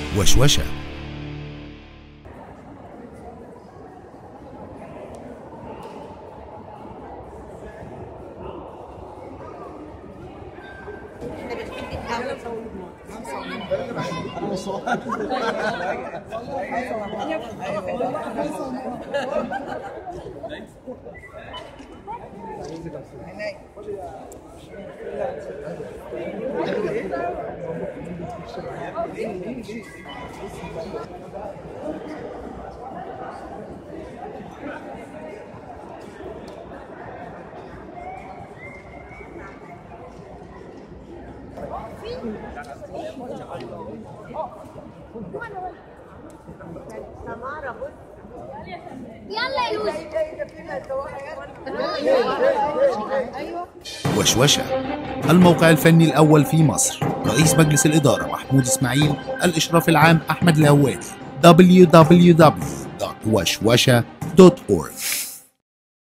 وشوشة. يلا يا وشوشة، الموقع الفني الأول في مصر. رئيس مجلس الإدارة محمود إسماعيل، الإشراف العام أحمد الهوادي. www.washwasha.org